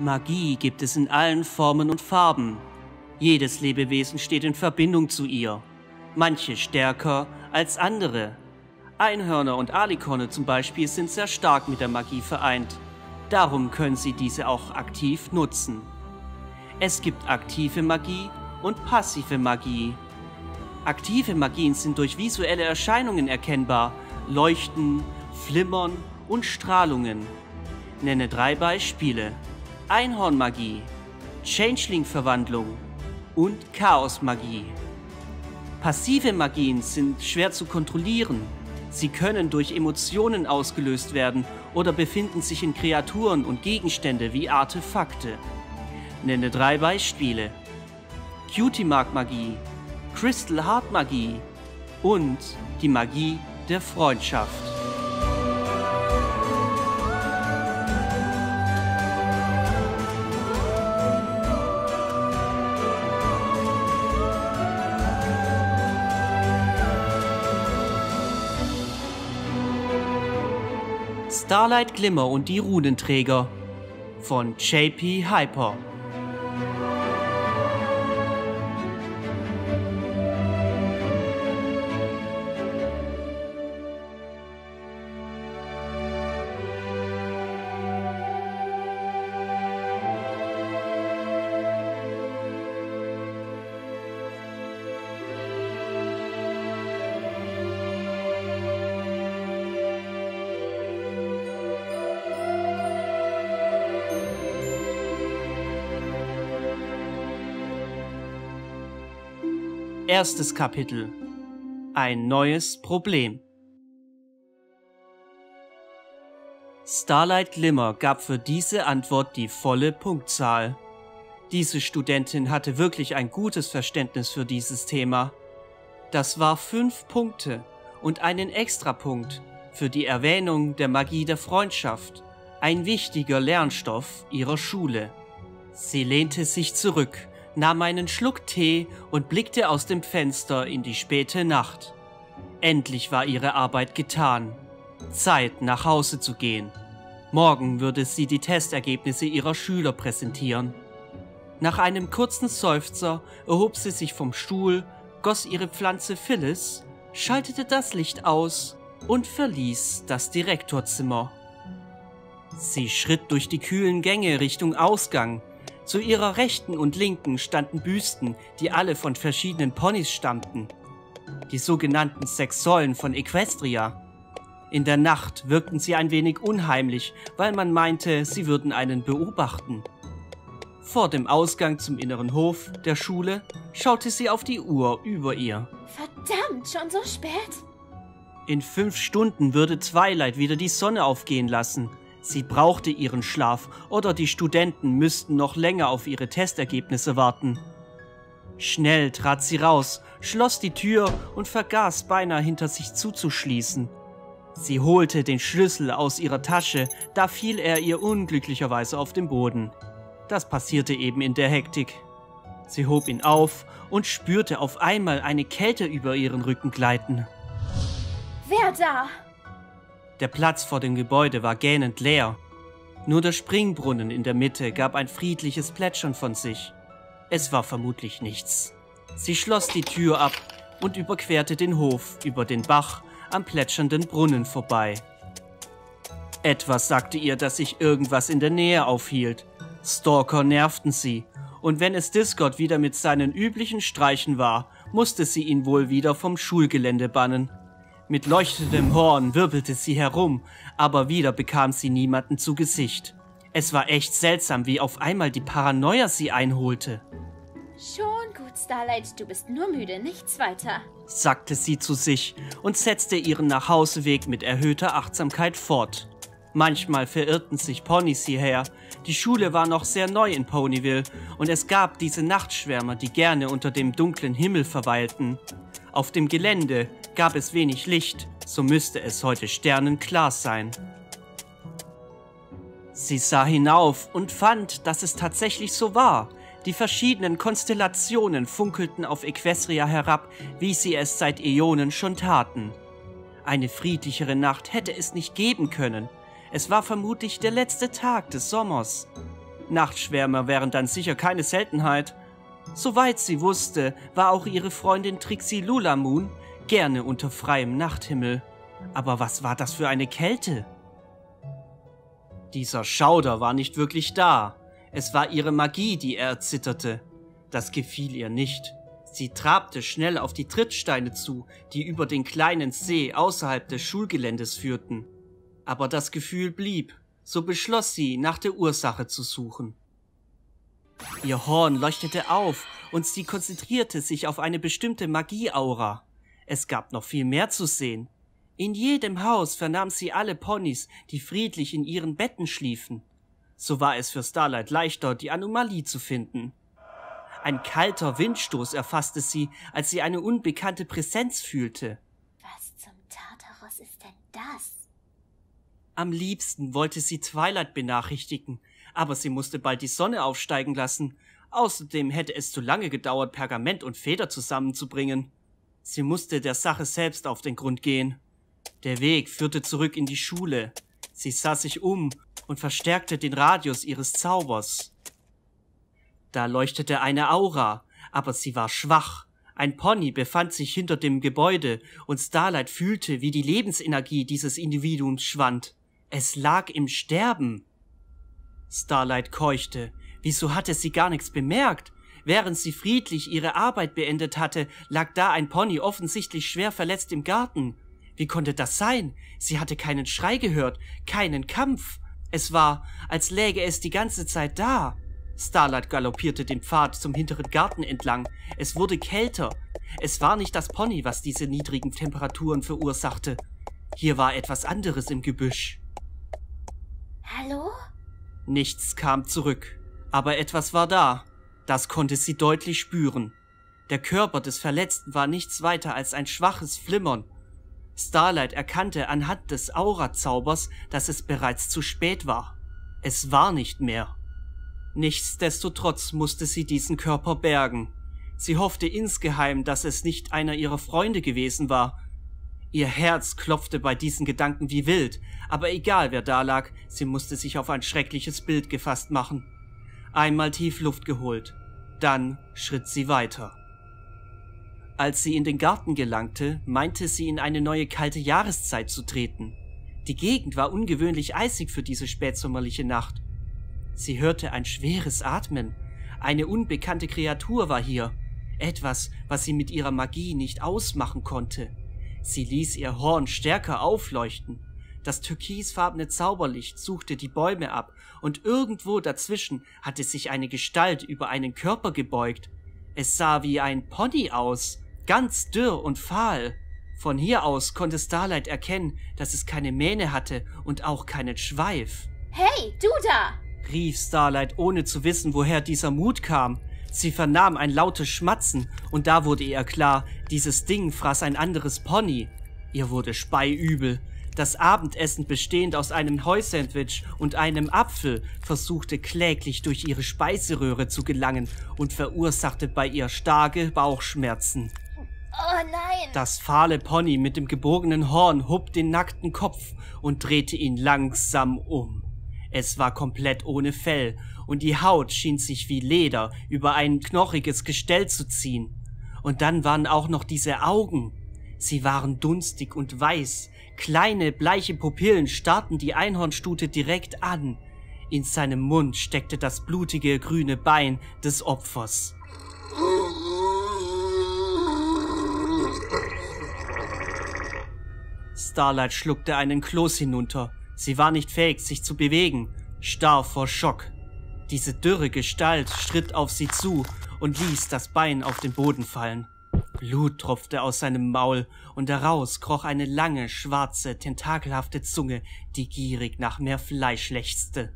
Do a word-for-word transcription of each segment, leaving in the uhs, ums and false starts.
Magie gibt es in allen Formen und Farben. Jedes Lebewesen steht in Verbindung zu ihr. Manche stärker als andere. Einhörner und Alikorne zum Beispiel sind sehr stark mit der Magie vereint. Darum können sie diese auch aktiv nutzen. Es gibt aktive Magie und passive Magie. Aktive Magien sind durch visuelle Erscheinungen erkennbar, Leuchten, Flimmern und Strahlungen. Nenne drei Beispiele: Einhornmagie, Changeling-Verwandlung und Chaosmagie. Passive Magien sind schwer zu kontrollieren. Sie können durch Emotionen ausgelöst werden oder befinden sich in Kreaturen und Gegenstände wie Artefakte. Nenne drei Beispiele: Cutie Mark Magie, Crystal Heart Magie und die Magie der Freundschaft. Starlight Glimmer und die Runenträger von J P Hyper. Erstes Kapitel: Ein neues Problem. Starlight Glimmer gab für diese Antwort die volle Punktzahl. Diese Studentin hatte wirklich ein gutes Verständnis für dieses Thema. Das war fünf Punkte und einen Extrapunkt für die Erwähnung der Magie der Freundschaft, ein wichtiger Lernstoff ihrer Schule. Sie lehnte sich zurück, nahm einen Schluck Tee und blickte aus dem Fenster in die späte Nacht. Endlich war ihre Arbeit getan. Zeit, nach Hause zu gehen. Morgen würde sie die Testergebnisse ihrer Schüler präsentieren. Nach einem kurzen Seufzer erhob sie sich vom Stuhl, goss ihre Pflanze Phyllis, schaltete das Licht aus und verließ das Direktorzimmer. Sie schritt durch die kühlen Gänge Richtung Ausgang. Zu ihrer Rechten und Linken standen Büsten, die alle von verschiedenen Ponys stammten. Die sogenannten Sechs Säulen von Equestria. In der Nacht wirkten sie ein wenig unheimlich, weil man meinte, sie würden einen beobachten. Vor dem Ausgang zum inneren Hof der Schule schaute sie auf die Uhr über ihr. Verdammt, schon so spät? In fünf Stunden würde Twilight wieder die Sonne aufgehen lassen. Sie brauchte ihren Schlaf oder die Studenten müssten noch länger auf ihre Testergebnisse warten. Schnell trat sie raus, schloss die Tür und vergaß beinahe hinter sich zuzuschließen. Sie holte den Schlüssel aus ihrer Tasche, da fiel er ihr unglücklicherweise auf den Boden. Das passierte eben in der Hektik. Sie hob ihn auf und spürte auf einmal eine Kälte über ihren Rücken gleiten. Wer da? Der Platz vor dem Gebäude war gähnend leer. Nur der Springbrunnen in der Mitte gab ein friedliches Plätschern von sich. Es war vermutlich nichts. Sie schloss die Tür ab und überquerte den Hof über den Bach am plätschernden Brunnen vorbei. Etwas sagte ihr, dass sich irgendwas in der Nähe aufhielt. Stalker nervten sie, und wenn es Discord wieder mit seinen üblichen Streichen war, musste sie ihn wohl wieder vom Schulgelände bannen. Mit leuchtendem Horn wirbelte sie herum, aber wieder bekam sie niemanden zu Gesicht. Es war echt seltsam, wie auf einmal die Paranoia sie einholte. Schon gut, Starlight, du bist nur müde, nichts weiter, sagte sie zu sich und setzte ihren Nachhauseweg mit erhöhter Achtsamkeit fort. Manchmal verirrten sich Ponys hierher. Die Schule war noch sehr neu in Ponyville und es gab diese Nachtschwärmer, die gerne unter dem dunklen Himmel verweilten. Auf dem Gelände gab es wenig Licht, so müsste es heute sternenklar sein. Sie sah hinauf und fand, dass es tatsächlich so war. Die verschiedenen Konstellationen funkelten auf Equestria herab, wie sie es seit Äonen schon taten. Eine friedlichere Nacht hätte es nicht geben können. Es war vermutlich der letzte Tag des Sommers. Nachtschwärmer wären dann sicher keine Seltenheit. Soweit sie wusste, war auch ihre Freundin Trixie Lulamoon gerne unter freiem Nachthimmel. Aber was war das für eine Kälte? Dieser Schauder war nicht wirklich da. Es war ihre Magie, die er erzitterte. Das gefiel ihr nicht. Sie trabte schnell auf die Trittsteine zu, die über den kleinen See außerhalb des Schulgeländes führten. Aber das Gefühl blieb. So beschloss sie, nach der Ursache zu suchen. Ihr Horn leuchtete auf und sie konzentrierte sich auf eine bestimmte Magieaura. Es gab noch viel mehr zu sehen. In jedem Haus vernahm sie alle Ponys, die friedlich in ihren Betten schliefen. So war es für Starlight leichter, die Anomalie zu finden. Ein kalter Windstoß erfasste sie, als sie eine unbekannte Präsenz fühlte. Was zum Tartaros ist denn das? Am liebsten wollte sie Twilight benachrichtigen, aber sie musste bald die Sonne aufsteigen lassen. Außerdem hätte es zu lange gedauert, Pergament und Feder zusammenzubringen. Sie musste der Sache selbst auf den Grund gehen. Der Weg führte zurück in die Schule. Sie sah sich um und verstärkte den Radius ihres Zaubers. Da leuchtete eine Aura, aber sie war schwach. Ein Pony befand sich hinter dem Gebäude und Starlight fühlte, wie die Lebensenergie dieses Individuums schwand. Es lag im Sterben. Starlight keuchte. Wieso hatte sie gar nichts bemerkt? Während sie friedlich ihre Arbeit beendet hatte, lag da ein Pony offensichtlich schwer verletzt im Garten. Wie konnte das sein? Sie hatte keinen Schrei gehört, keinen Kampf. Es war, als läge es die ganze Zeit da. Starlight galoppierte den Pfad zum hinteren Garten entlang. Es wurde kälter. Es war nicht das Pony, was diese niedrigen Temperaturen verursachte. Hier war etwas anderes im Gebüsch. Hallo? Nichts kam zurück. Aber etwas war da. Das konnte sie deutlich spüren. Der Körper des Verletzten war nichts weiter als ein schwaches Flimmern. Starlight erkannte anhand des Aura-Zaubers, dass es bereits zu spät war. Es war nicht mehr. Nichtsdestotrotz musste sie diesen Körper bergen. Sie hoffte insgeheim, dass es nicht einer ihrer Freunde gewesen war. Ihr Herz klopfte bei diesen Gedanken wie wild, aber egal wer da lag, sie musste sich auf ein schreckliches Bild gefasst machen. Einmal tief Luft geholt, dann schritt sie weiter. Als sie in den Garten gelangte, meinte sie in eine neue kalte Jahreszeit zu treten. Die Gegend war ungewöhnlich eisig für diese spätsommerliche Nacht. Sie hörte ein schweres Atmen. Eine unbekannte Kreatur war hier. Etwas, was sie mit ihrer Magie nicht ausmachen konnte. Sie ließ ihr Horn stärker aufleuchten. Das türkisfarbene Zauberlicht suchte die Bäume ab und irgendwo dazwischen hatte sich eine Gestalt über einen Körper gebeugt. Es sah wie ein Pony aus, ganz dürr und fahl. Von hier aus konnte Starlight erkennen, dass es keine Mähne hatte und auch keinen Schweif. Hey, du da! Rief Starlight, ohne zu wissen, woher dieser Mut kam. Sie vernahm ein lautes Schmatzen und da wurde ihr klar, dieses Ding fraß ein anderes Pony. Ihr wurde speiübel. Das Abendessen, bestehend aus einem Heusandwich und einem Apfel, versuchte kläglich durch ihre Speiseröhre zu gelangen und verursachte bei ihr starke Bauchschmerzen. Oh nein! Das fahle Pony mit dem gebogenen Horn hob den nackten Kopf und drehte ihn langsam um. Es war komplett ohne Fell und die Haut schien sich wie Leder über ein knochiges Gestell zu ziehen. Und dann waren auch noch diese Augen. Sie waren dunstig und weiß. Kleine, bleiche Pupillen starrten die Einhornstute direkt an. In seinem Mund steckte das blutige, grüne Bein des Opfers. Starlight schluckte einen Kloß hinunter. Sie war nicht fähig, sich zu bewegen, starr vor Schock. Diese dürre Gestalt schritt auf sie zu und ließ das Bein auf den Boden fallen. Blut tropfte aus seinem Maul und daraus kroch eine lange, schwarze, tentakelhafte Zunge, die gierig nach mehr Fleisch lechzte.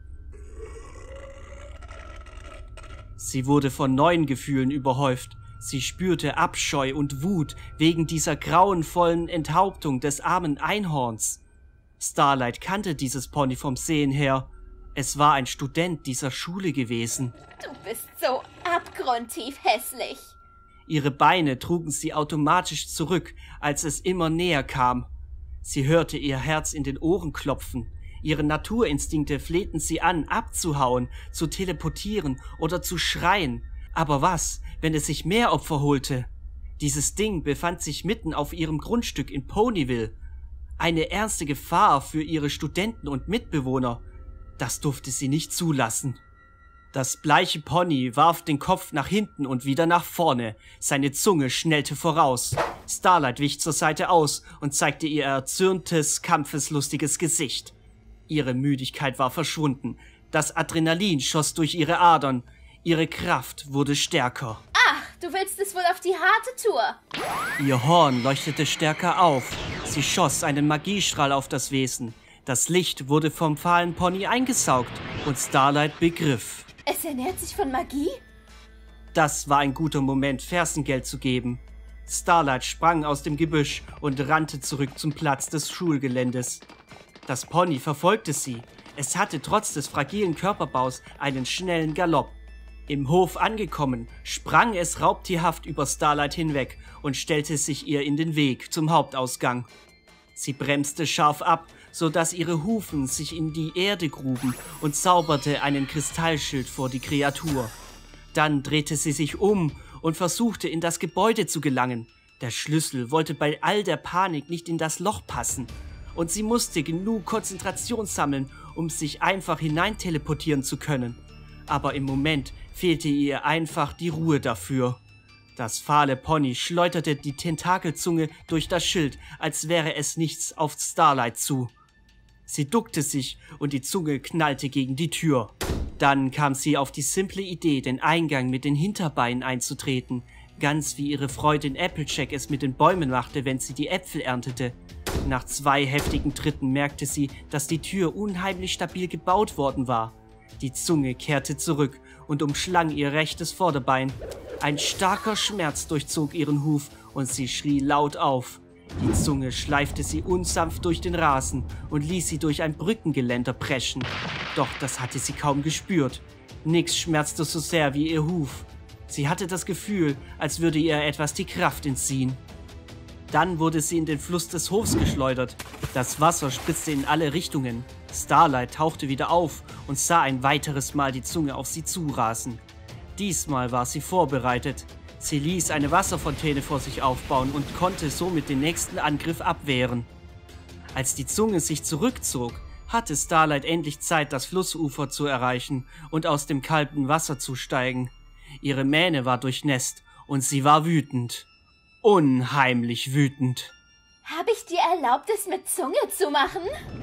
Sie wurde von neuen Gefühlen überhäuft. Sie spürte Abscheu und Wut wegen dieser grauenvollen Enthauptung des armen Einhorns. Starlight kannte dieses Pony vom Sehen her. Es war ein Student dieser Schule gewesen. Du bist so abgrundtief hässlich. Ihre Beine trugen sie automatisch zurück, als es immer näher kam. Sie hörte ihr Herz in den Ohren klopfen. Ihre Naturinstinkte flehten sie an, abzuhauen, zu teleportieren oder zu schreien. Aber was, wenn es sich mehr Opfer holte? Dieses Ding befand sich mitten auf ihrem Grundstück in Ponyville. Eine ernste Gefahr für ihre Studenten und Mitbewohner. Das durfte sie nicht zulassen. Das bleiche Pony warf den Kopf nach hinten und wieder nach vorne. Seine Zunge schnellte voraus. Starlight wich zur Seite aus und zeigte ihr erzürntes, kampfeslustiges Gesicht. Ihre Müdigkeit war verschwunden. Das Adrenalin schoss durch ihre Adern. Ihre Kraft wurde stärker. Ach, du willst es wohl auf die harte Tour. Ihr Horn leuchtete stärker auf. Sie schoss einen Magiestrahl auf das Wesen. Das Licht wurde vom fahlen Pony eingesaugt und Starlight begriff. Es ernährt sich von Magie? Das war ein guter Moment, Fersengeld zu geben. Starlight sprang aus dem Gebüsch und rannte zurück zum Platz des Schulgeländes. Das Pony verfolgte sie. Es hatte trotz des fragilen Körperbaus einen schnellen Galopp. Im Hof angekommen, sprang es raubtierhaft über Starlight hinweg und stellte sich ihr in den Weg zum Hauptausgang. Sie bremste scharf ab, so dass ihre Hufen sich in die Erde gruben und zauberte einen Kristallschild vor die Kreatur. Dann drehte sie sich um und versuchte, in das Gebäude zu gelangen. Der Schlüssel wollte bei all der Panik nicht in das Loch passen. Und sie musste genug Konzentration sammeln, um sich einfach hineinteleportieren zu können. Aber im Moment fehlte ihr einfach die Ruhe dafür. Das fahle Pony schleuderte die Tentakelzunge durch das Schild, als wäre es nichts auf Starlight zu. Sie duckte sich und die Zunge knallte gegen die Tür. Dann kam sie auf die simple Idee, den Eingang mit den Hinterbeinen einzutreten, ganz wie ihre Freundin Applejack es mit den Bäumen machte, wenn sie die Äpfel erntete. Nach zwei heftigen Tritten merkte sie, dass die Tür unheimlich stabil gebaut worden war. Die Zunge kehrte zurück und umschlang ihr rechtes Vorderbein. Ein starker Schmerz durchzog ihren Huf und sie schrie laut auf. Die Zunge schleifte sie unsanft durch den Rasen und ließ sie durch ein Brückengeländer preschen. Doch das hatte sie kaum gespürt. Nix schmerzte so sehr wie ihr Huf. Sie hatte das Gefühl, als würde ihr etwas die Kraft entziehen. Dann wurde sie in den Fluss des Hofs geschleudert. Das Wasser spritzte in alle Richtungen. Starlight tauchte wieder auf und sah ein weiteres Mal die Zunge auf sie zurasen. Diesmal war sie vorbereitet. Sie ließ eine Wasserfontäne vor sich aufbauen und konnte somit den nächsten Angriff abwehren. Als die Zunge sich zurückzog, hatte Starlight endlich Zeit, das Flussufer zu erreichen und aus dem kalten Wasser zu steigen. Ihre Mähne war durchnässt und sie war wütend. Unheimlich wütend. Habe ich dir erlaubt, es mit Zunge zu machen?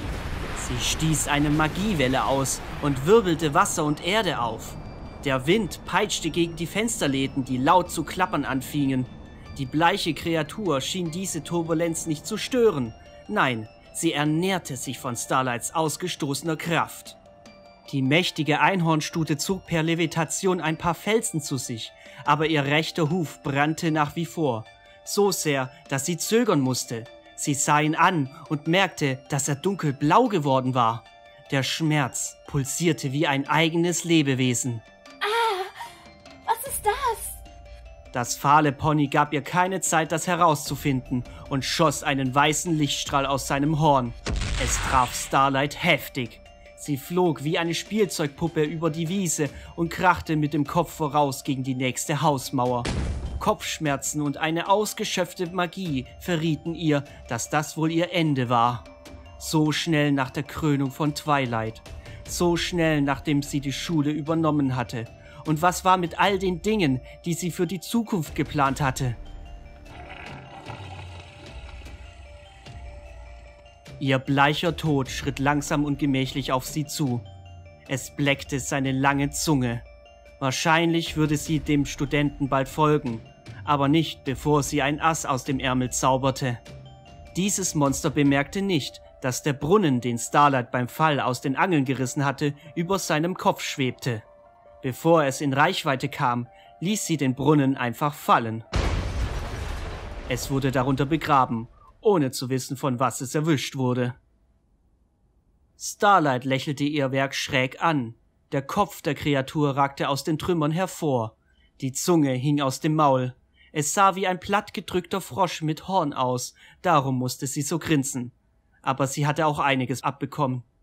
Sie stieß eine Magiewelle aus und wirbelte Wasser und Erde auf. Der Wind peitschte gegen die Fensterläden, die laut zu klappern anfingen. Die bleiche Kreatur schien diese Turbulenz nicht zu stören. Nein, sie ernährte sich von Starlights ausgestoßener Kraft. Die mächtige Einhornstute zog per Levitation ein paar Felsen zu sich, aber ihr rechter Huf brannte nach wie vor. So sehr, dass sie zögern musste. Sie sah ihn an und merkte, dass er dunkelblau geworden war. Der Schmerz pulsierte wie ein eigenes Lebewesen. Was ist das? Das fahle Pony gab ihr keine Zeit, das herauszufinden und schoss einen weißen Lichtstrahl aus seinem Horn. Es traf Starlight heftig. Sie flog wie eine Spielzeugpuppe über die Wiese und krachte mit dem Kopf voraus gegen die nächste Hausmauer. Kopfschmerzen und eine ausgeschöpfte Magie verrieten ihr, dass das wohl ihr Ende war. So schnell nach der Krönung von Twilight. So schnell, nachdem sie die Schule übernommen hatte. Und was war mit all den Dingen, die sie für die Zukunft geplant hatte? Ihr bleicher Tod schritt langsam und gemächlich auf sie zu. Es bleckte seine lange Zunge. Wahrscheinlich würde sie dem Studenten bald folgen, aber nicht, bevor sie ein Ass aus dem Ärmel zauberte. Dieses Monster bemerkte nicht, dass der Brunnen, den Starlight beim Fall aus den Angeln gerissen hatte, über seinem Kopf schwebte. Bevor es in Reichweite kam, ließ sie den Brunnen einfach fallen. Es wurde darunter begraben, ohne zu wissen, von was es erwischt wurde. Starlight lächelte ihr Werk schräg an. Der Kopf der Kreatur ragte aus den Trümmern hervor. Die Zunge hing aus dem Maul. Es sah wie ein plattgedrückter Frosch mit Horn aus, darum musste sie so grinsen. Aber sie hatte auch einiges abbekommen.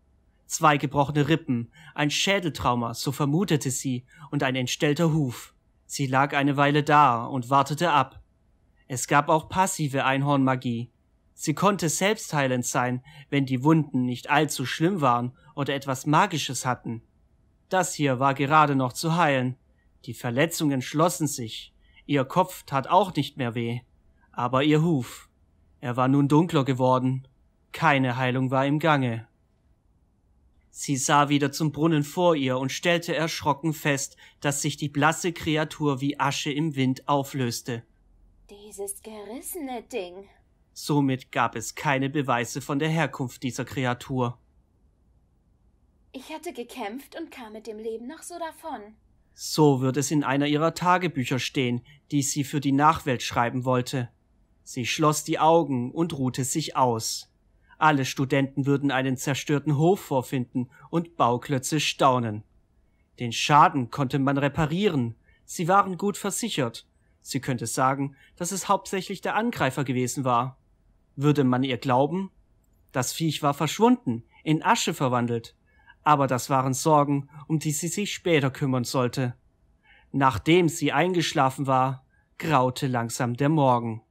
Zwei gebrochene Rippen, ein Schädeltrauma, so vermutete sie, und ein entstellter Huf. Sie lag eine Weile da und wartete ab. Es gab auch passive Einhornmagie. Sie konnte selbstheilend sein, wenn die Wunden nicht allzu schlimm waren oder etwas Magisches hatten. Das hier war gerade noch zu heilen. Die Verletzungen schlossen sich. Ihr Kopf tat auch nicht mehr weh. Aber ihr Huf. Er war nun dunkler geworden. Keine Heilung war im Gange. Sie sah wieder zum Brunnen vor ihr und stellte erschrocken fest, dass sich die blasse Kreatur wie Asche im Wind auflöste. Dieses gerissene Ding. Somit gab es keine Beweise von der Herkunft dieser Kreatur. Ich hatte gekämpft und kam mit dem Leben noch so davon. So wird es in einer ihrer Tagebücher stehen, die sie für die Nachwelt schreiben wollte. Sie schloss die Augen und ruhte sich aus. Alle Studenten würden einen zerstörten Hof vorfinden und Bauklötze staunen. Den Schaden konnte man reparieren. Sie waren gut versichert. Sie könnte sagen, dass es hauptsächlich der Angreifer gewesen war. Würde man ihr glauben? Das Viech war verschwunden, in Asche verwandelt. Aber das waren Sorgen, um die sie sich später kümmern sollte. Nachdem sie eingeschlafen war, graute langsam der Morgen.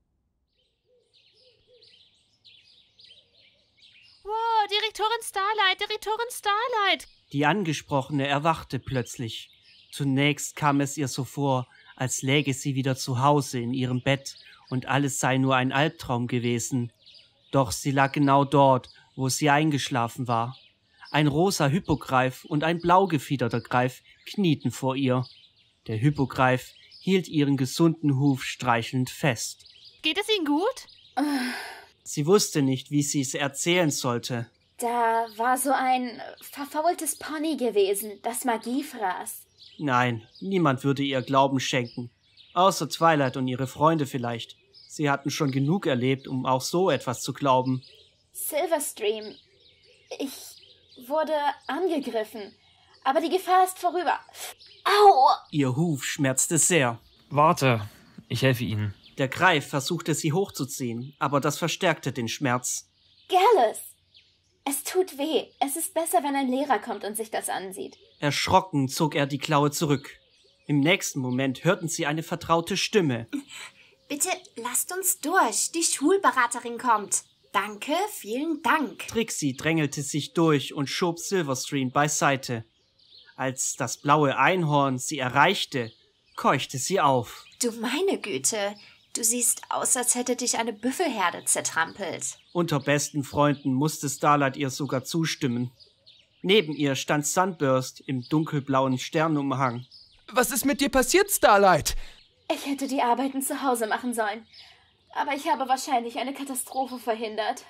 Wow, Direktorin Starlight, Direktorin Starlight! Die Angesprochene erwachte plötzlich. Zunächst kam es ihr so vor, als läge sie wieder zu Hause in ihrem Bett und alles sei nur ein Albtraum gewesen. Doch sie lag genau dort, wo sie eingeschlafen war. Ein rosa Hippogreif und ein blau gefiederter Greif knieten vor ihr. Der Hippogreif hielt ihren gesunden Huf streichelnd fest. Geht es Ihnen gut? Sie wusste nicht, wie sie es erzählen sollte. Da war so ein verfaultes Pony gewesen, das Magie fraß. Nein, niemand würde ihr Glauben schenken. Außer Twilight und ihre Freunde vielleicht. Sie hatten schon genug erlebt, um auch so etwas zu glauben. Silverstream. Ich wurde angegriffen. Aber die Gefahr ist vorüber. Au! Ihr Huf schmerzte sehr. Warte, ich helfe Ihnen. Der Greif versuchte sie hochzuziehen, aber das verstärkte den Schmerz. Gallus! Es tut weh. Es ist besser, wenn ein Lehrer kommt und sich das ansieht. Erschrocken zog er die Klaue zurück. Im nächsten Moment hörten sie eine vertraute Stimme. Bitte lasst uns durch. Die Schulberaterin kommt. Danke, vielen Dank. Trixie drängelte sich durch und schob Silverstream beiseite. Als das blaue Einhorn sie erreichte, keuchte sie auf. Du meine Güte, du siehst aus, als hätte dich eine Büffelherde zertrampelt. Unter besten Freunden musste Starlight ihr sogar zustimmen. Neben ihr stand Sunburst im dunkelblauen Sternumhang. Was ist mit dir passiert, Starlight? Ich hätte die Arbeiten zu Hause machen sollen. Aber ich habe wahrscheinlich eine Katastrophe verhindert.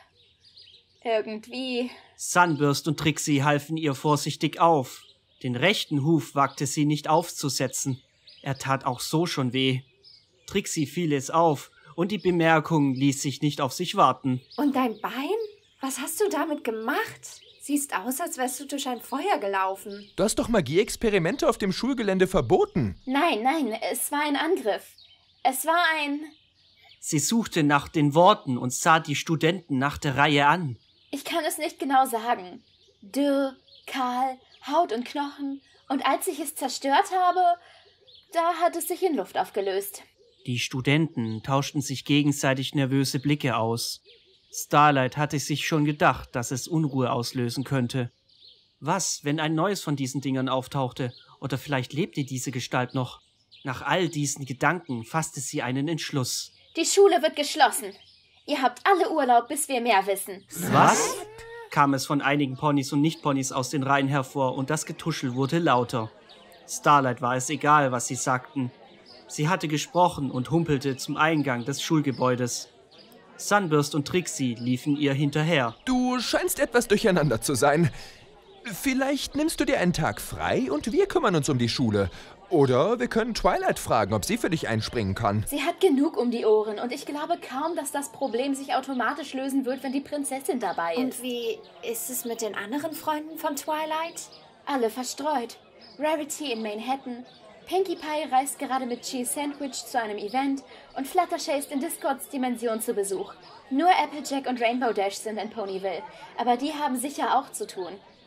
Irgendwie. Sunburst und Trixie halfen ihr vorsichtig auf. Den rechten Huf wagte sie nicht aufzusetzen. Er tat auch so schon weh. Trixie fiel es auf, und die Bemerkung ließ sich nicht auf sich warten. Und dein Bein? Was hast du damit gemacht? Siehst aus, als wärst du durch ein Feuer gelaufen. Du hast doch Magieexperimente auf dem Schulgelände verboten. Nein, nein, es war ein Angriff. Es war ein... Sie suchte nach den Worten und sah die Studenten nach der Reihe an. Ich kann es nicht genau sagen. Dürr, kahl, Haut und Knochen. Und als ich es zerstört habe, da hat es sich in Luft aufgelöst. Die Studenten tauschten sich gegenseitig nervöse Blicke aus. Starlight hatte sich schon gedacht, dass es Unruhe auslösen könnte. Was, wenn ein neues von diesen Dingern auftauchte? Oder vielleicht lebte diese Gestalt noch? Nach all diesen Gedanken fasste sie einen Entschluss. Die Schule wird geschlossen. Ihr habt alle Urlaub, bis wir mehr wissen. Was? Kam es von einigen Ponys und Nicht-Ponys aus den Reihen hervor und das Getuschel wurde lauter. Starlight war es egal, was sie sagten. Sie hatte gesprochen und humpelte zum Eingang des Schulgebäudes. Sunburst und Trixie liefen ihr hinterher. Du scheinst etwas durcheinander zu sein. Vielleicht nimmst du dir einen Tag frei und wir kümmern uns um die Schule. Oder wir können Twilight fragen, ob sie für dich einspringen kann. Sie hat genug um die Ohren und ich glaube kaum, dass das Problem sich automatisch lösen wird, wenn die Prinzessin dabei ist. Und wie ist es mit den anderen Freunden von Twilight? Alle verstreut. Rarity in Manhattan, Pinkie Pie reist gerade mit Cheese Sandwich zu einem Event und Fluttershy ist in Discords Dimension zu Besuch. Nur Applejack und Rainbow Dash sind in Ponyville, aber die haben sicher auch zu tun.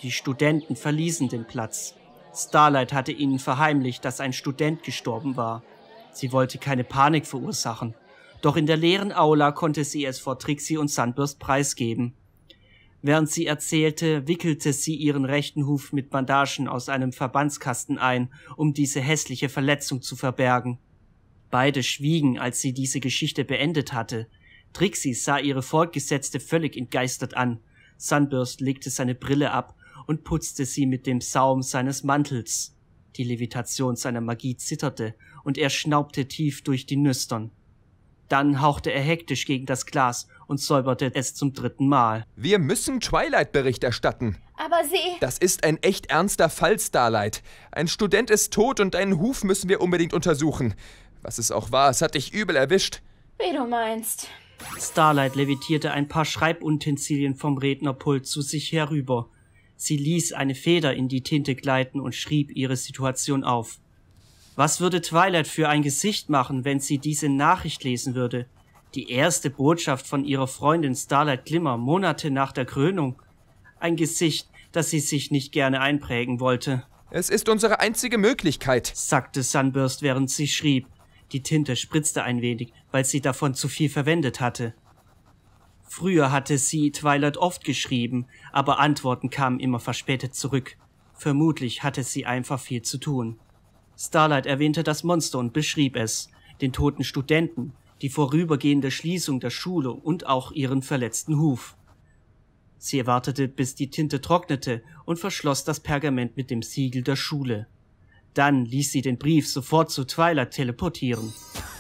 Die Studenten verließen den Platz. Starlight hatte ihnen verheimlicht, dass ein Student gestorben war. Sie wollte keine Panik verursachen. Doch in der leeren Aula konnte sie es vor Trixie und Sunburst preisgeben. Während sie erzählte, wickelte sie ihren rechten Huf mit Bandagen aus einem Verbandskasten ein, um diese hässliche Verletzung zu verbergen. Beide schwiegen, als sie diese Geschichte beendet hatte. Trixie sah ihre Fortgesetzte völlig entgeistert an. Sunburst legte seine Brille ab und putzte sie mit dem Saum seines Mantels. Die Levitation seiner Magie zitterte und er schnaubte tief durch die Nüstern. Dann hauchte er hektisch gegen das Glas und säuberte es zum dritten Mal. Wir müssen Twilight Bericht erstatten. Aber sie... Das ist ein echt ernster Fall, Starlight. Ein Student ist tot und einen Huf müssen wir unbedingt untersuchen. Was es auch war, es hat dich übel erwischt. Wie du meinst. Starlight levitierte ein paar Schreibutensilien vom Rednerpult zu sich herüber. Sie ließ eine Feder in die Tinte gleiten und schrieb ihre Situation auf. Was würde Twilight für ein Gesicht machen, wenn sie diese Nachricht lesen würde? Die erste Botschaft von ihrer Freundin Starlight Glimmer Monate nach der Krönung. Ein Gesicht, das sie sich nicht gerne einprägen wollte. Es ist unsere einzige Möglichkeit, sagte Sunburst, während sie schrieb. Die Tinte spritzte ein wenig, weil sie davon zu viel verwendet hatte. Früher hatte sie Twilight oft geschrieben, aber Antworten kamen immer verspätet zurück. Vermutlich hatte sie einfach viel zu tun. Starlight erwähnte das Monster und beschrieb es, den toten Studenten, die vorübergehende Schließung der Schule und auch ihren verletzten Huf. Sie wartete, bis die Tinte trocknete und verschloss das Pergament mit dem Siegel der Schule. Dann ließ sie den Brief sofort zu Twilight teleportieren.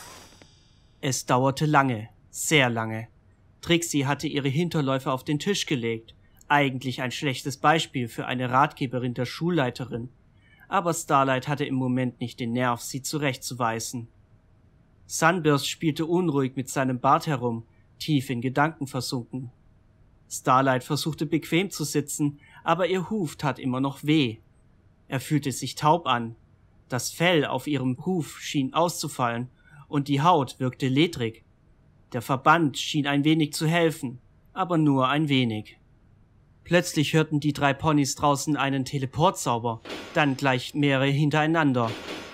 Es dauerte lange, sehr lange. Trixie hatte ihre Hinterläufe auf den Tisch gelegt, eigentlich ein schlechtes Beispiel für eine Ratgeberin der Schulleiterin. Aber Starlight hatte im Moment nicht den Nerv, sie zurechtzuweisen. Sunburst spielte unruhig mit seinem Bart herum, tief in Gedanken versunken. Starlight versuchte bequem zu sitzen, aber ihr Huf tat immer noch weh. Er fühlte sich taub an. Das Fell auf ihrem Huf schien auszufallen und die Haut wirkte ledrig. Der Verband schien ein wenig zu helfen, aber nur ein wenig. Plötzlich hörten die drei Ponys draußen einen Teleportzauber, dann gleich mehrere hintereinander.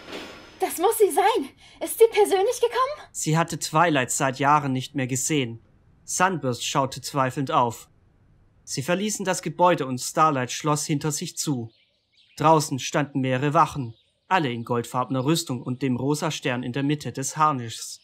Das muss sie sein. Ist sie persönlich gekommen? Sie hatte Twilight seit Jahren nicht mehr gesehen. Sunburst schaute zweifelnd auf. Sie verließen das Gebäude und Starlight schloss hinter sich zu. Draußen standen mehrere Wachen, alle in goldfarbener Rüstung und dem rosa Stern in der Mitte des Harnisches.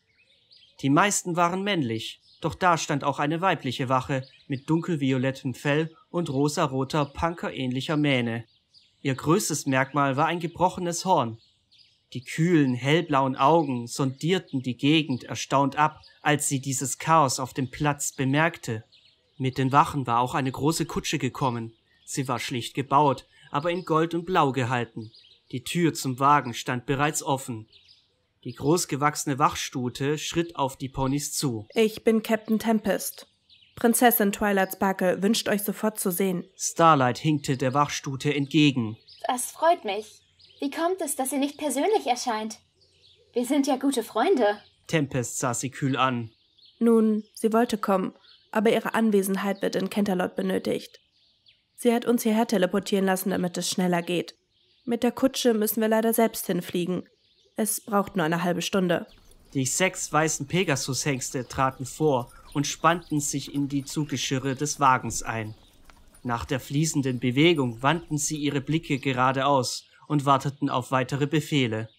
Die meisten waren männlich, doch da stand auch eine weibliche Wache mit dunkelviolettem Fell und rosaroter, punkerähnlicher Mähne. Ihr größtes Merkmal war ein gebrochenes Horn. Die kühlen, hellblauen Augen sondierten die Gegend erstaunt ab, als sie dieses Chaos auf dem Platz bemerkte. Mit den Wachen war auch eine große Kutsche gekommen. Sie war schlicht gebaut, aber in Gold und Blau gehalten. Die Tür zum Wagen stand bereits offen. Die großgewachsene Wachstute schritt auf die Ponys zu. Ich bin Captain Tempest. Prinzessin Twilight Sparkle wünscht euch sofort zu sehen. Starlight hinkte der Wachstute entgegen. Das freut mich. Wie kommt es, dass sie nicht persönlich erscheint? Wir sind ja gute Freunde. Tempest sah sie kühl an. Nun, sie wollte kommen, aber ihre Anwesenheit wird in Canterlot benötigt. Sie hat uns hierher teleportieren lassen, damit es schneller geht. Mit der Kutsche müssen wir leider selbst hinfliegen. Es braucht nur eine halbe Stunde. Die sechs weißen Pegasus-Hengste traten vor und spannten sich in die Zuggeschirre des Wagens ein. Nach der fließenden Bewegung wandten sie ihre Blicke geradeaus und warteten auf weitere Befehle.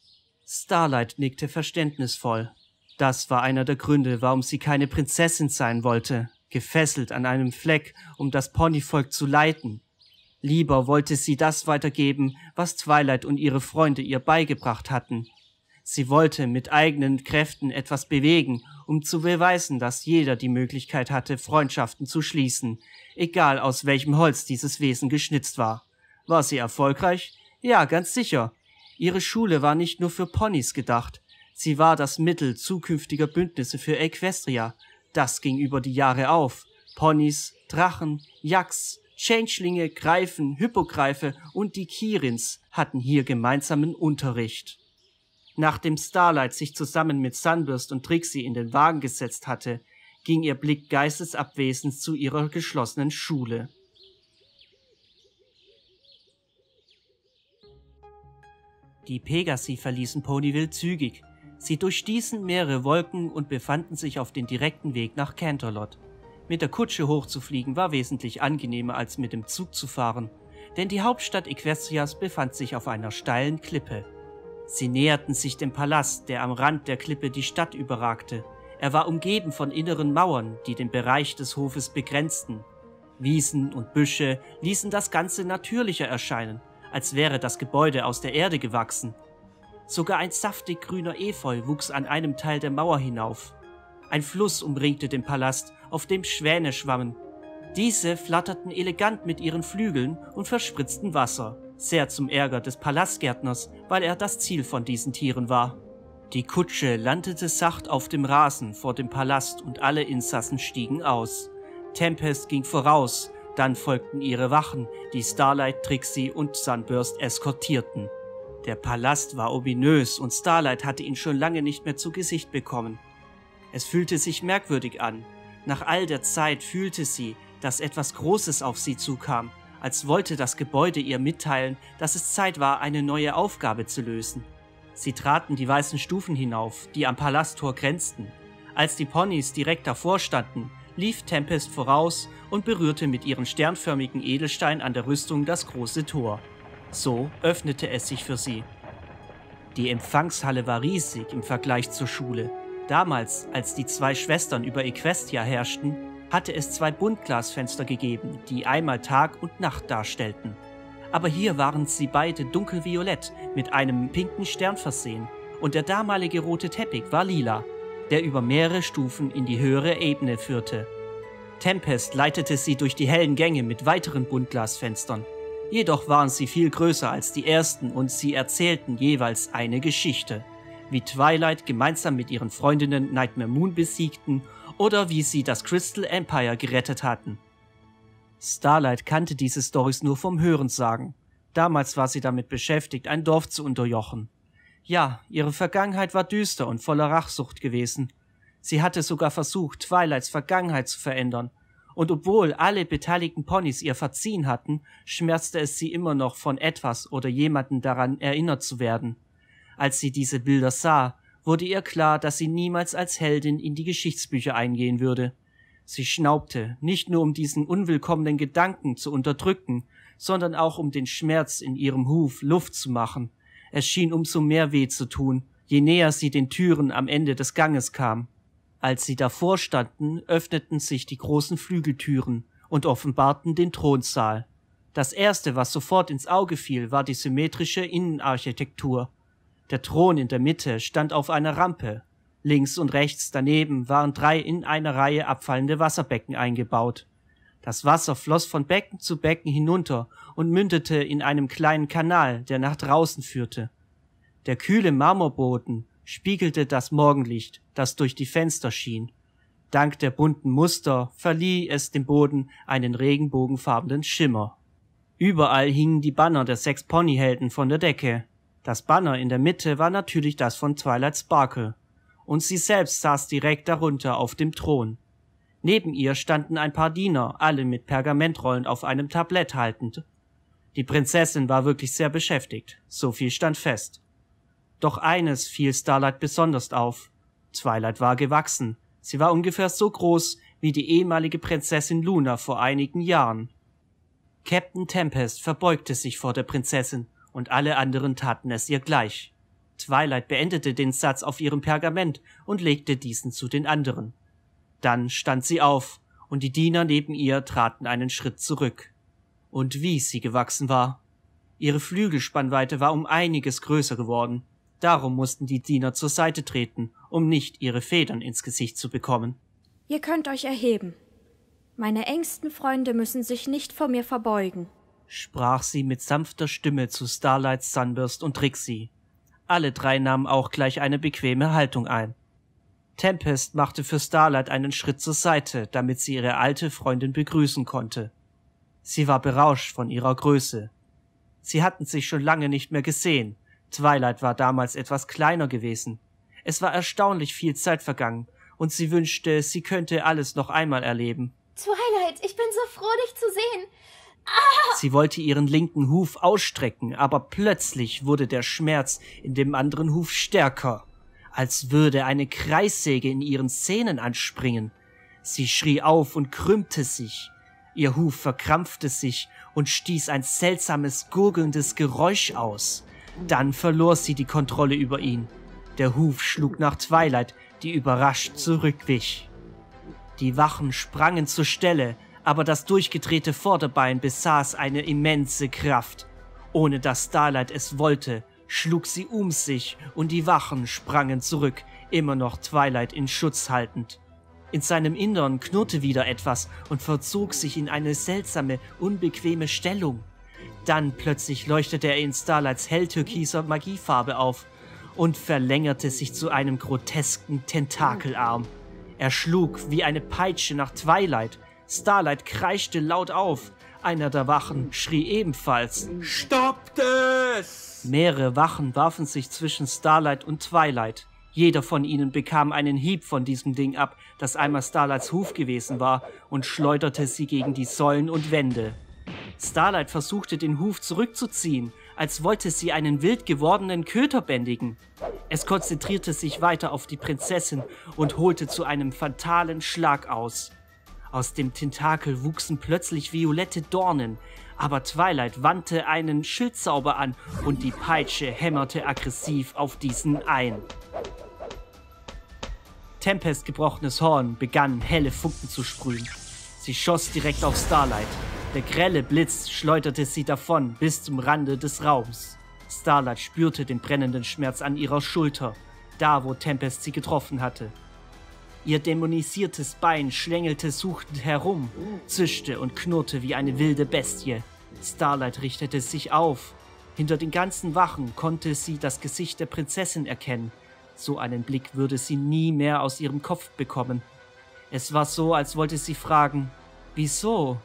Starlight nickte verständnisvoll. Das war einer der Gründe, warum sie keine Prinzessin sein wollte, gefesselt an einem Fleck, um das Ponyvolk zu leiten. Lieber wollte sie das weitergeben, was Twilight und ihre Freunde ihr beigebracht hatten. Sie wollte mit eigenen Kräften etwas bewegen, um zu beweisen, dass jeder die Möglichkeit hatte, Freundschaften zu schließen, egal aus welchem Holz dieses Wesen geschnitzt war. War sie erfolgreich? Ja, ganz sicher. Ihre Schule war nicht nur für Ponys gedacht. Sie war das Mittel zukünftiger Bündnisse für Equestria. Das ging über die Jahre auf. Ponys, Drachen, Yaks, Changelinge, Greifen, Hippogreife und die Kirins hatten hier gemeinsamen Unterricht. Nachdem Starlight sich zusammen mit Sunburst und Trixie in den Wagen gesetzt hatte, ging ihr Blick geistesabwesend zu ihrer geschlossenen Schule. Die Pegasi verließen Ponyville zügig. Sie durchstießen mehrere Wolken und befanden sich auf dem direkten Weg nach Canterlot. Mit der Kutsche hochzufliegen war wesentlich angenehmer als mit dem Zug zu fahren, denn die Hauptstadt Equestrias befand sich auf einer steilen Klippe. Sie näherten sich dem Palast, der am Rand der Klippe die Stadt überragte. Er war umgeben von inneren Mauern, die den Bereich des Hofes begrenzten. Wiesen und Büsche ließen das Ganze natürlicher erscheinen, als wäre das Gebäude aus der Erde gewachsen. Sogar ein saftig grüner Efeu wuchs an einem Teil der Mauer hinauf. Ein Fluss umringte den Palast, auf dem Schwäne schwammen. Diese flatterten elegant mit ihren Flügeln und verspritzten Wasser, sehr zum Ärger des Palastgärtners, weil er das Ziel von diesen Tieren war. Die Kutsche landete sacht auf dem Rasen vor dem Palast und alle Insassen stiegen aus. Tempest ging voraus, dann folgten ihre Wachen, die Starlight, Trixie und Sunburst eskortierten. Der Palast war ominös und Starlight hatte ihn schon lange nicht mehr zu Gesicht bekommen. Es fühlte sich merkwürdig an. Nach all der Zeit fühlte sie, dass etwas Großes auf sie zukam, als wollte das Gebäude ihr mitteilen, dass es Zeit war, eine neue Aufgabe zu lösen. Sie traten die weißen Stufen hinauf, die am Palasttor grenzten. Als die Ponys direkt davor standen, lief Tempest voraus und berührte mit ihren sternförmigen Edelstein an der Rüstung das große Tor. So öffnete es sich für sie. Die Empfangshalle war riesig im Vergleich zur Schule. Damals, als die zwei Schwestern über Equestria herrschten, hatte es zwei Buntglasfenster gegeben, die einmal Tag und Nacht darstellten. Aber hier waren sie beide dunkelviolett mit einem pinken Stern versehen und der damalige rote Teppich war lila, der über mehrere Stufen in die höhere Ebene führte. Tempest leitete sie durch die hellen Gänge mit weiteren Buntglasfenstern. Jedoch waren sie viel größer als die ersten und sie erzählten jeweils eine Geschichte, wie Twilight gemeinsam mit ihren Freundinnen Nightmare Moon besiegten oder wie sie das Crystal Empire gerettet hatten. Starlight kannte diese Storys nur vom Hörensagen. Damals war sie damit beschäftigt, ein Dorf zu unterjochen. Ja, ihre Vergangenheit war düster und voller Rachsucht gewesen. Sie hatte sogar versucht, Twilights Vergangenheit zu verändern. Und obwohl alle beteiligten Ponys ihr verziehen hatten, schmerzte es sie immer noch, von etwas oder jemanden daran erinnert zu werden. Als sie diese Bilder sah, wurde ihr klar, dass sie niemals als Heldin in die Geschichtsbücher eingehen würde. Sie schnaubte, nicht nur um diesen unwillkommenen Gedanken zu unterdrücken, sondern auch um den Schmerz in ihrem Huf Luft zu machen. Es schien umso mehr weh zu tun, je näher sie den Türen am Ende des Ganges kam. Als sie davor standen, öffneten sich die großen Flügeltüren und offenbarten den Thronsaal. Das erste, was sofort ins Auge fiel, war die symmetrische Innenarchitektur. Der Thron in der Mitte stand auf einer Rampe. Links und rechts daneben waren drei in einer Reihe abfallende Wasserbecken eingebaut. Das Wasser floss von Becken zu Becken hinunter und mündete in einem kleinen Kanal, der nach draußen führte. Der kühle Marmorboden spiegelte das Morgenlicht, das durch die Fenster schien. Dank der bunten Muster verlieh es dem Boden einen regenbogenfarbenen Schimmer. Überall hingen die Banner der sechs Ponyhelden von der Decke. Das Banner in der Mitte war natürlich das von Twilight Sparkle, und sie selbst saß direkt darunter auf dem Thron. Neben ihr standen ein paar Diener, alle mit Pergamentrollen auf einem Tablett haltend. Die Prinzessin war wirklich sehr beschäftigt, so viel stand fest. Doch eines fiel Starlight besonders auf. Twilight war gewachsen. Sie war ungefähr so groß wie die ehemalige Prinzessin Luna vor einigen Jahren. Captain Tempest verbeugte sich vor der Prinzessin und alle anderen taten es ihr gleich. Twilight beendete den Satz auf ihrem Pergament und legte diesen zu den anderen. Dann stand sie auf und die Diener neben ihr traten einen Schritt zurück. Und wie sie gewachsen war. Ihre Flügelspannweite war um einiges größer geworden. Darum mussten die Diener zur Seite treten, um nicht ihre Federn ins Gesicht zu bekommen. Ihr könnt euch erheben. Meine engsten Freunde müssen sich nicht vor mir verbeugen, sprach sie mit sanfter Stimme zu Starlight, Sunburst und Trixie. Alle drei nahmen auch gleich eine bequeme Haltung ein. Tempest machte für Starlight einen Schritt zur Seite, damit sie ihre alte Freundin begrüßen konnte. Sie war berauscht von ihrer Größe. Sie hatten sich schon lange nicht mehr gesehen. Twilight war damals etwas kleiner gewesen. Es war erstaunlich viel Zeit vergangen, und sie wünschte, sie könnte alles noch einmal erleben. Twilight, ich bin so froh, dich zu sehen. Sie wollte ihren linken Huf ausstrecken, aber plötzlich wurde der Schmerz in dem anderen Huf stärker, als würde eine Kreissäge in ihren Zähnen anspringen. Sie schrie auf und krümmte sich. Ihr Huf verkrampfte sich und stieß ein seltsames, gurgelndes Geräusch aus. Dann verlor sie die Kontrolle über ihn. Der Huf schlug nach Twilight, die überrascht zurückwich. Die Wachen sprangen zur Stelle, aber das durchgedrehte Vorderbein besaß eine immense Kraft. Ohne dass Starlight es wollte, schlug sie um sich und die Wachen sprangen zurück, immer noch Twilight in Schutz haltend. In seinem Innern knurrte wieder etwas und verzog sich in eine seltsame, unbequeme Stellung. Dann plötzlich leuchtete er in Starlights helltürkiser Magiefarbe auf und verlängerte sich zu einem grotesken Tentakelarm. Er schlug wie eine Peitsche nach Twilight. Starlight kreischte laut auf. Einer der Wachen schrie ebenfalls: Stoppt es! Mehrere Wachen warfen sich zwischen Starlight und Twilight. Jeder von ihnen bekam einen Hieb von diesem Ding ab, das einmal Starlights Huf gewesen war, und schleuderte sie gegen die Säulen und Wände. Starlight versuchte, den Huf zurückzuziehen, als wollte sie einen wild gewordenen Köter bändigen. Es konzentrierte sich weiter auf die Prinzessin und holte zu einem fatalen Schlag aus. Aus dem Tentakel wuchsen plötzlich violette Dornen, aber Twilight wandte einen Schildzauber an und die Peitsche hämmerte aggressiv auf diesen ein. Tempests gebrochenes Horn begann helle Funken zu sprühen. Sie schoss direkt auf Starlight. Der grelle Blitz schleuderte sie davon bis zum Rande des Raums. Starlight spürte den brennenden Schmerz an ihrer Schulter, da wo Tempest sie getroffen hatte. Ihr dämonisiertes Bein schlängelte suchend herum, zischte und knurrte wie eine wilde Bestie. Starlight richtete sich auf. Hinter den ganzen Wachen konnte sie das Gesicht der Prinzessin erkennen. So einen Blick würde sie nie mehr aus ihrem Kopf bekommen. Es war so, als wollte sie fragen: Wieso?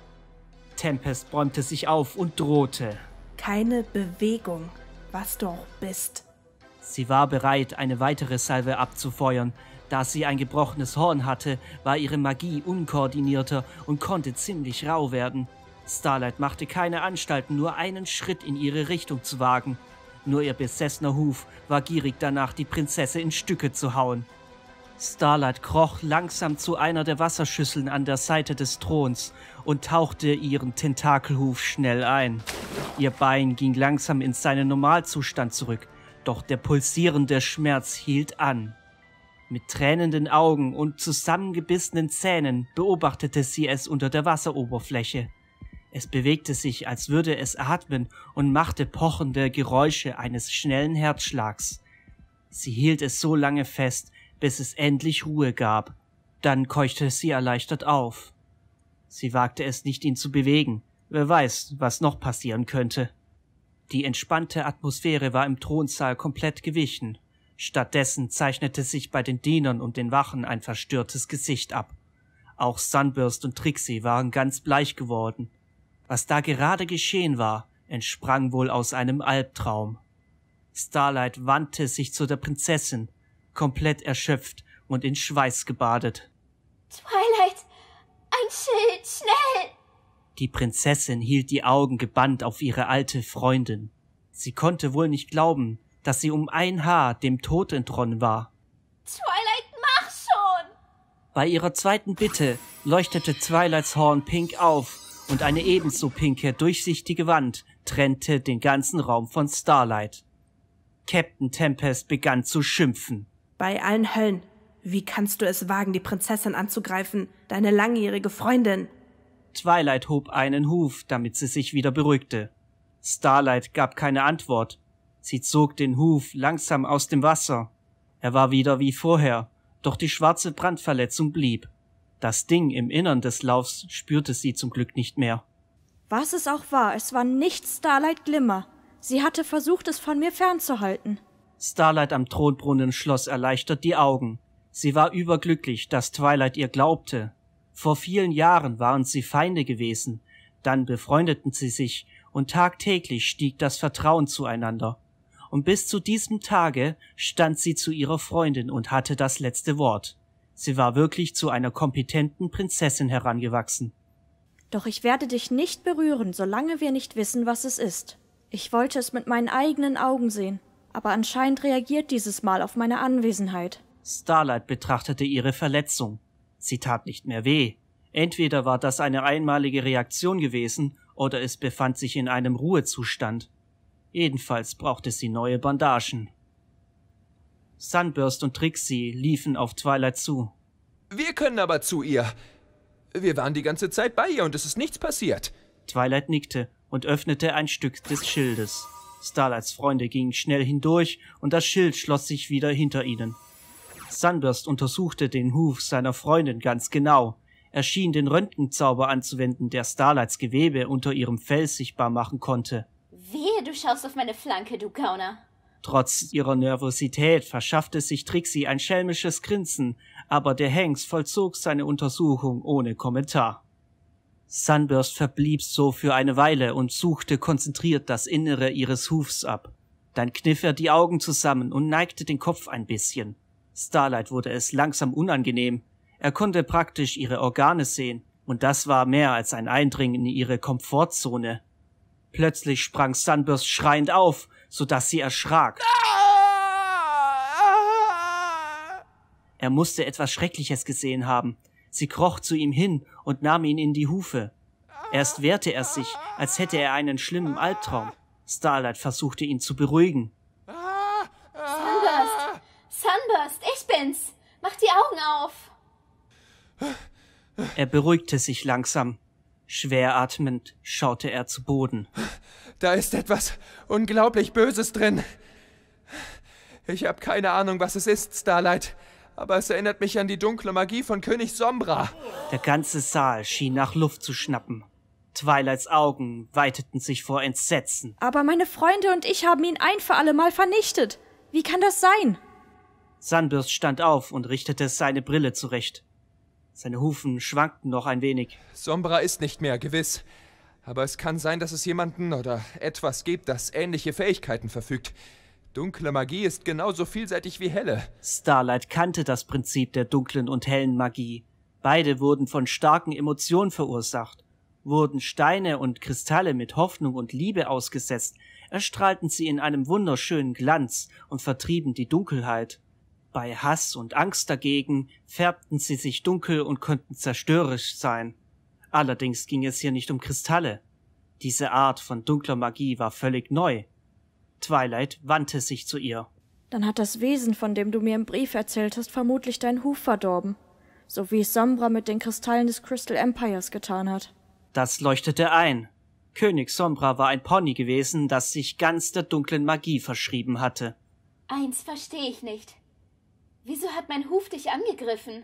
Tempest bäumte sich auf und drohte: Keine Bewegung, was du auch bist. Sie war bereit, eine weitere Salve abzufeuern. Da sie ein gebrochenes Horn hatte, war ihre Magie unkoordinierter und konnte ziemlich rau werden. Starlight machte keine Anstalten, nur einen Schritt in ihre Richtung zu wagen. Nur ihr besessener Huf war gierig danach, die Prinzessin in Stücke zu hauen. Starlight kroch langsam zu einer der Wasserschüsseln an der Seite des Throns und tauchte ihren Tentakelhuf schnell ein. Ihr Bein ging langsam in seinen Normalzustand zurück, doch der pulsierende Schmerz hielt an. Mit tränenden Augen und zusammengebissenen Zähnen beobachtete sie es unter der Wasseroberfläche. Es bewegte sich, als würde es atmen, und machte pochende Geräusche eines schnellen Herzschlags. Sie hielt es so lange fest, bis es endlich Ruhe gab. Dann keuchte sie erleichtert auf. Sie wagte es nicht, ihn zu bewegen. Wer weiß, was noch passieren könnte. Die entspannte Atmosphäre war im Thronsaal komplett gewichen. Stattdessen zeichnete sich bei den Dienern und den Wachen ein verstörtes Gesicht ab. Auch Sunburst und Trixie waren ganz bleich geworden. Was da gerade geschehen war, entsprang wohl aus einem Albtraum. Starlight wandte sich zu der Prinzessin, komplett erschöpft und in Schweiß gebadet. Twilight, ein Schild, schnell! Die Prinzessin hielt die Augen gebannt auf ihre alte Freundin. Sie konnte wohl nicht glauben, dass sie um ein Haar dem Tod entronnen war. Twilight, mach schon! Bei ihrer zweiten Bitte leuchtete Twilights Horn pink auf und eine ebenso pinke, durchsichtige Wand trennte den ganzen Raum von Starlight. Captain Tempest begann zu schimpfen. Bei allen Höllen, wie kannst du es wagen, die Prinzessin anzugreifen, deine langjährige Freundin? Twilight hob einen Huf, damit sie sich wieder beruhigte. Starlight gab keine Antwort. Sie zog den Huf langsam aus dem Wasser. Er war wieder wie vorher, doch die schwarze Brandverletzung blieb. Das Ding im Innern des Laufs spürte sie zum Glück nicht mehr. Was es auch war, es war nicht Starlight Glimmer. Sie hatte versucht, es von mir fernzuhalten. Starlight am Thronbrunnen schloss erleichtert die Augen. Sie war überglücklich, dass Twilight ihr glaubte. Vor vielen Jahren waren sie Feinde gewesen, dann befreundeten sie sich und tagtäglich stieg das Vertrauen zueinander. Und bis zu diesem Tage stand sie zu ihrer Freundin und hatte das letzte Wort. Sie war wirklich zu einer kompetenten Prinzessin herangewachsen. Doch ich werde dich nicht berühren, solange wir nicht wissen, was es ist. Ich wollte es mit meinen eigenen Augen sehen, aber anscheinend reagiert dieses Mal auf meine Anwesenheit. Starlight betrachtete ihre Verletzung. Sie tat nicht mehr weh. Entweder war das eine einmalige Reaktion gewesen, oder es befand sich in einem Ruhezustand. Jedenfalls brauchte sie neue Bandagen. Sunburst und Trixie liefen auf Twilight zu. Wir können aber zu ihr. Wir waren die ganze Zeit bei ihr und es ist nichts passiert. Twilight nickte und öffnete ein Stück des Schildes. Starlights Freunde gingen schnell hindurch und das Schild schloss sich wieder hinter ihnen. Sunburst untersuchte den Huf seiner Freundin ganz genau. Er schien den Röntgenzauber anzuwenden, der Starlights Gewebe unter ihrem Fell sichtbar machen konnte. Wehe, du schaust auf meine Flanke, du Gauner. Trotz ihrer Nervosität verschaffte sich Trixie ein schelmisches Grinsen, aber der Hengst vollzog seine Untersuchung ohne Kommentar. Sunburst verblieb so für eine Weile und suchte konzentriert das Innere ihres Hufs ab. Dann kniff er die Augen zusammen und neigte den Kopf ein bisschen. Starlight wurde es langsam unangenehm. Er konnte praktisch ihre Organe sehen, und das war mehr als ein Eindringen in ihre Komfortzone. Plötzlich sprang Sunburst schreiend auf, so dass sie erschrak. Er musste etwas Schreckliches gesehen haben. Sie kroch zu ihm hin und nahm ihn in die Hufe. Erst wehrte er sich, als hätte er einen schlimmen Albtraum. Starlight versuchte ihn zu beruhigen. Sunburst! Sunburst, ich bin's! Mach die Augen auf! Er beruhigte sich langsam. Schwer atmend schaute er zu Boden. Da ist etwas unglaublich Böses drin. Ich habe keine Ahnung, was es ist, Starlight, aber es erinnert mich an die dunkle Magie von König Sombra. Der ganze Saal schien nach Luft zu schnappen. Twilights Augen weiteten sich vor Entsetzen. Aber meine Freunde und ich haben ihn ein für alle Mal vernichtet. Wie kann das sein? Sunburst stand auf und richtete seine Brille zurecht. Seine Hufen schwankten noch ein wenig. Sombra ist nicht mehr, gewiss. Aber es kann sein, dass es jemanden oder etwas gibt, das ähnliche Fähigkeiten verfügt. Dunkle Magie ist genauso vielseitig wie helle. Starlight kannte das Prinzip der dunklen und hellen Magie. Beide wurden von starken Emotionen verursacht. Wurden Steine und Kristalle mit Hoffnung und Liebe ausgesetzt, erstrahlten sie in einem wunderschönen Glanz und vertrieben die Dunkelheit. Bei Hass und Angst dagegen färbten sie sich dunkel und konnten zerstörerisch sein. Allerdings ging es hier nicht um Kristalle. Diese Art von dunkler Magie war völlig neu. Twilight wandte sich zu ihr. Dann hat das Wesen, von dem du mir im Brief erzählt hast, vermutlich deinen Huf verdorben. So wie es Sombra mit den Kristallen des Crystal Empires getan hat. Das leuchtete ein. König Sombra war ein Pony gewesen, das sich ganz der dunklen Magie verschrieben hatte. Eins verstehe ich nicht. Wieso hat mein Huf dich angegriffen?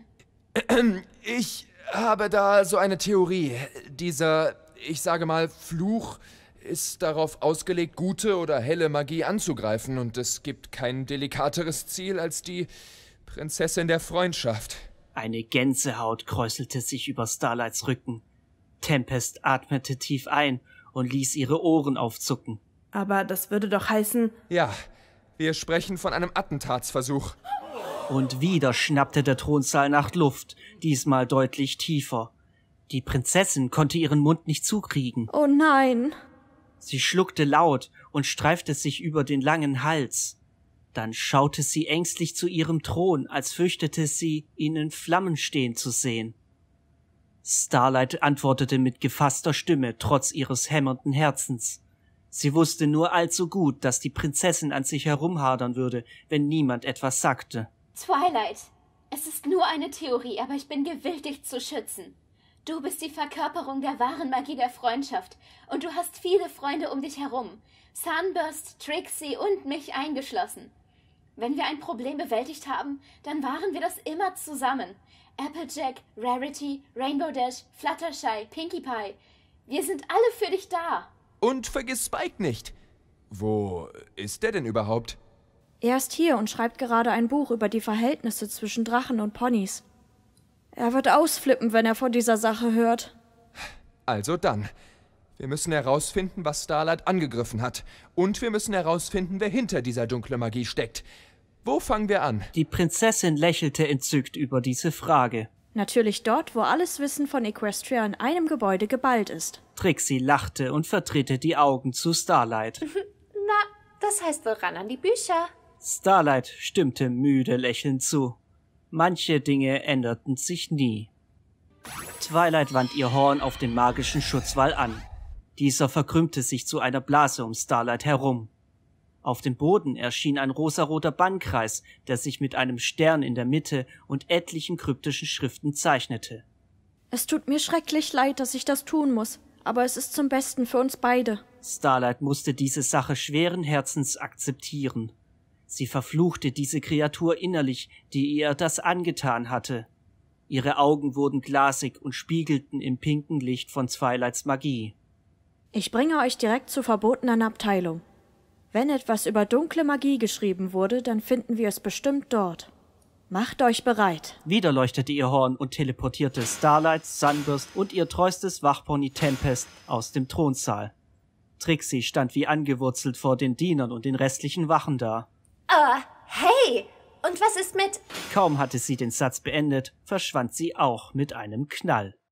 Ich habe da so eine Theorie. Dieser, ich sage mal, Fluch ist darauf ausgelegt, gute oder helle Magie anzugreifen, und es gibt kein delikateres Ziel als die Prinzessin der Freundschaft. Eine Gänsehaut kräuselte sich über Starlights Rücken. Tempest atmete tief ein und ließ ihre Ohren aufzucken. Aber das würde doch heißen... Ja, wir sprechen von einem Attentatsversuch. Und wieder schnappte der Thronsaal nach Luft, diesmal deutlich tiefer. Die Prinzessin konnte ihren Mund nicht zukriegen. Oh nein! Sie schluckte laut und streifte sich über den langen Hals. Dann schaute sie ängstlich zu ihrem Thron, als fürchtete sie, ihn in Flammen stehen zu sehen. Starlight antwortete mit gefasster Stimme, trotz ihres hämmernden Herzens. Sie wusste nur allzu gut, dass die Prinzessin an sich herumhadern würde, wenn niemand etwas sagte. Twilight, es ist nur eine Theorie, aber ich bin gewillt, dich zu schützen. Du bist die Verkörperung der wahren Magie der Freundschaft und du hast viele Freunde um dich herum. Sunburst, Trixie und mich eingeschlossen. Wenn wir ein Problem bewältigt haben, dann waren wir das immer zusammen. Applejack, Rarity, Rainbow Dash, Fluttershy, Pinkie Pie. Wir sind alle für dich da. Und vergiss Spike nicht. Wo ist der denn überhaupt? Er ist hier und schreibt gerade ein Buch über die Verhältnisse zwischen Drachen und Ponys. Er wird ausflippen, wenn er von dieser Sache hört. Also dann. Wir müssen herausfinden, was Starlight angegriffen hat. Und wir müssen herausfinden, wer hinter dieser dunklen Magie steckt. Wo fangen wir an? Die Prinzessin lächelte entzückt über diese Frage. Natürlich dort, wo alles Wissen von Equestria in einem Gebäude geballt ist. Trixie lachte und verdrehte die Augen zu Starlight. Na, das heißt wohl ran an die Bücher. Starlight stimmte müde lächelnd zu. Manche Dinge änderten sich nie. Twilight wand ihr Horn auf den magischen Schutzwall an. Dieser verkrümmte sich zu einer Blase um Starlight herum. Auf dem Boden erschien ein rosaroter Bannkreis, der sich mit einem Stern in der Mitte und etlichen kryptischen Schriften zeichnete. Es tut mir schrecklich leid, dass ich das tun muss, aber es ist zum Besten für uns beide. Starlight musste diese Sache schweren Herzens akzeptieren. Sie verfluchte diese Kreatur innerlich, die ihr das angetan hatte. Ihre Augen wurden glasig und spiegelten im pinken Licht von Twilights Magie. Ich bringe euch direkt zur verbotenen Abteilung. Wenn etwas über dunkle Magie geschrieben wurde, dann finden wir es bestimmt dort. Macht euch bereit. Wieder leuchtete ihr Horn und teleportierte Starlight, Sunburst und ihr treuestes Wachpony Tempest aus dem Thronsaal. Trixie stand wie angewurzelt vor den Dienern und den restlichen Wachen da. Äh, hey! Und was ist mit... Kaum hatte sie den Satz beendet, verschwand sie auch mit einem Knall.